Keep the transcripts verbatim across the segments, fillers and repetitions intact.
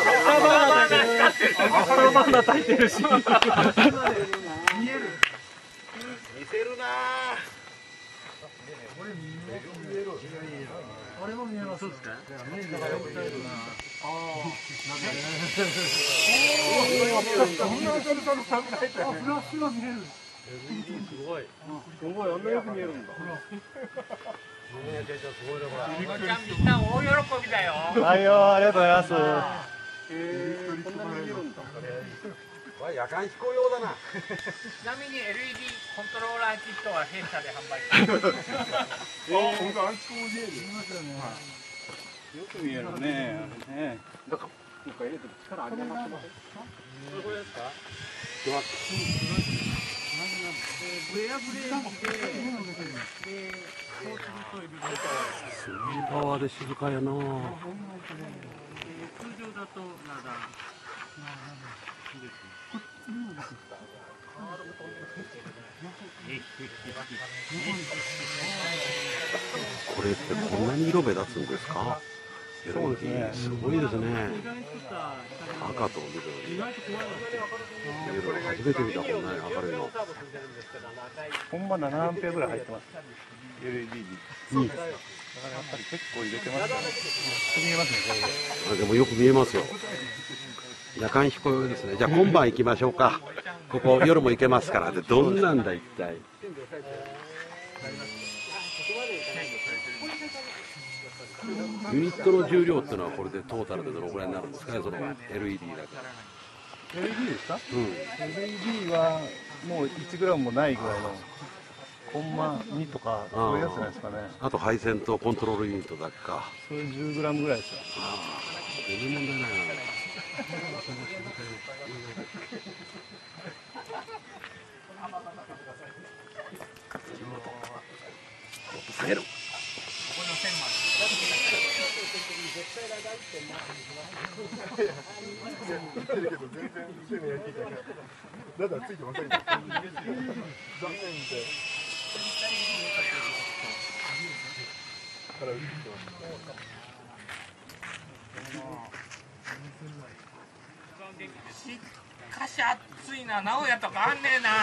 バナ炊いてるし。見える。見せるな。あれも見えます。そうですか。ああ。こんな明るさのサンライト。あ、フラッシュが見える。すごい。すごい、あんなよく見えるんだ。みんな大喜びだよ。はいよ、ありがとうございます。ええ、こんなに見えるんだ。夜間飛行用だな。ちなみに エルイーディー コントローラーキットは弊社で販売しています。ええ、本当暗記も見える。見ますよね。よく見えるね。ね。なんかなんか入れて力ありますか。これですか。ブレアブレーキで、すごいパワーで静かやな。通常だとラダー。これってこんなに色目立つんですか。そうですね。すごいですね。赤と緑。初めて見たこんなに明るいの。ほんまななアンペアぐらい入ってます。エルイーディー に。だからやっぱり結構入れてますね。見えますね。これで。でもよく見えますよ。夜間飛行用ですね。じゃあ今晩行きましょうか。ここ夜も行けますからで、どんなんだ一体。ユニットの重量っていうのはこれでトータルでどのぐらいになるんですかね、その エルイーディー だけ。エルイーディー ですか？うん。エルイーディー はもういちグラムもないぐらいのコンマにとかそういうやつじゃないですかね。あと配線とコントロールユニットだけか。それじゅうグラムぐらいですよ。ああ、全然問題ないな。下げる。だからついてませんか。残念で。から打ってます。しかし暑いな、名古屋とかあんねえな。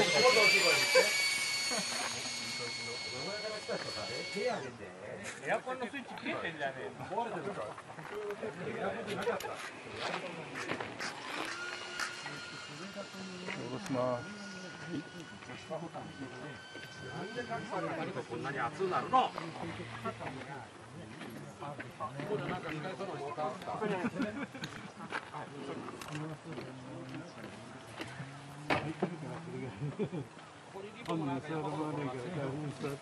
エアコンのスイッチ切れてんじゃねえの。壊れてるか。下ろします。なんでかこんなに熱くなるの。なんか使えそうなモーターあった。本人座るまでが大変座って。